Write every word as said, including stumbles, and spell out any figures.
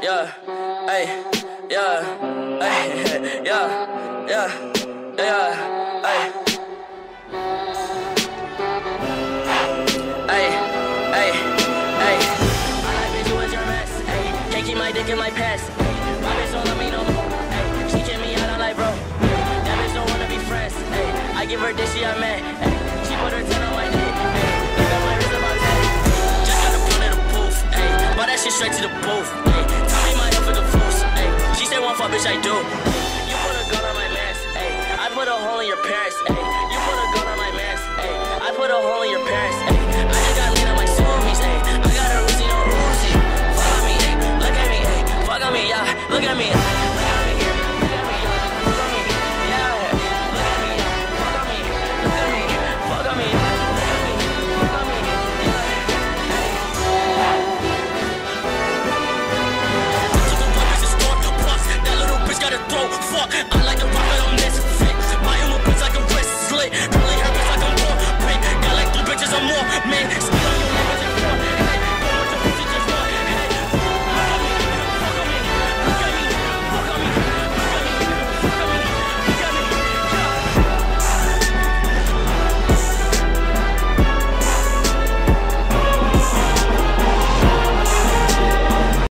yeah, ay, yeah, ay, yeah, yeah, yeah, ay. Ay, ay, ay. My life is you is your mess, ay. Can't keep my dick in my pants, ay. My bitch don't love me no more, ay. She kick me out, I'm like, bro, that bitch don't wanna be friends, ay. I give her this, she I'm mad, ay. She put her ten on my dick, ay. Even my wrist about ten, just got a pull to the poof, ay. Bought that shit straight to the booth, ay. Tell me my health for the fools, ay. She said one fuck, bitch, I do.